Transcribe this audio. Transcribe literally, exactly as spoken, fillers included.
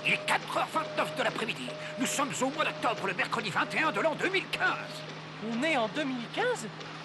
Il est quatre heures vingt-neuf de l'après-midi. Nous sommes au mois d'octobre, le mercredi vingt et un de l'an deux mille quinze. On est en deux mille quinze?